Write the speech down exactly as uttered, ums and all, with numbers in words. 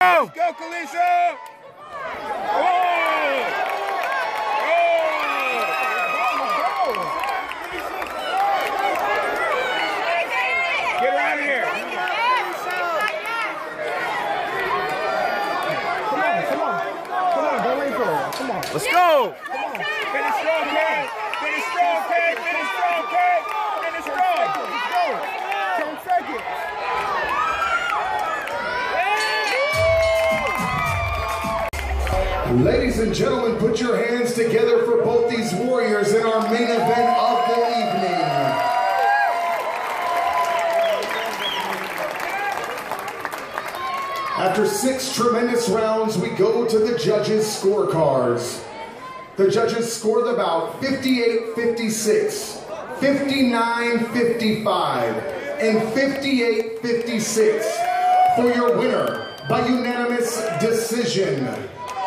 Let's go, Kaliesha! Oh! Oh! Get her out of here! Come on, come on. Come on, don't wait for her. Come on. Let's go! Come on. Finish strong, Kay! Finish strong, Kay! Finish strong, Kay! Finish strong! Let's go. ten seconds. Ladies and gentlemen, put your hands together for both these warriors in our main event of the evening. After six tremendous rounds, we go to the judges' scorecards. The judges scored the bout fifty-eight fifty-six, fifty-nine fifty-five, and fifty-eight fifty-six for your winner by unanimous decision.